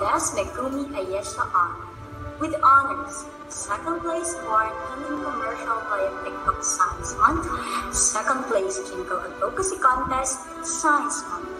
Des Megumi Ayesha Honor. With honors, second place Born Indian Commercial via TikTok Science Month, second place Jingle Advocacy Contest, Science Month.